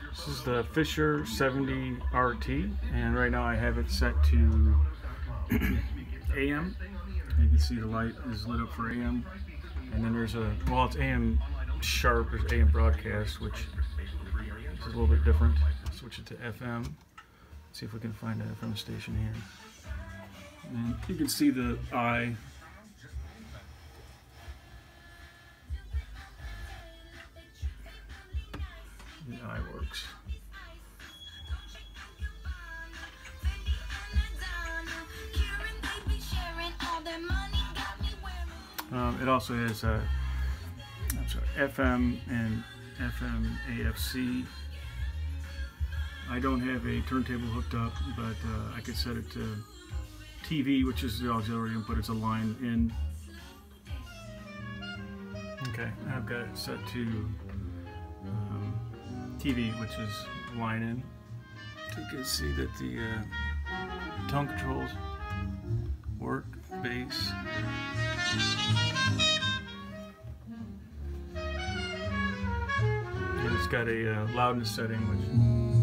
This is the Fisher 70 RT, and right now I have it set to AM. You can see the light is lit up for AM, and then there's well, it's AM sharp, there's AM broadcast, which is a little bit different. Switch it to FM. Let's see if we can find an FM station here. And you can see the eye. The eye works. It also has FM and FM AFC. I don't have a turntable hooked up, but I could set it to TV, which is the auxiliary input. It's a line in. Okay, I've got it set to TV, which is line in. So you can see that the tone controls work, bass. And it's got a loudness setting, which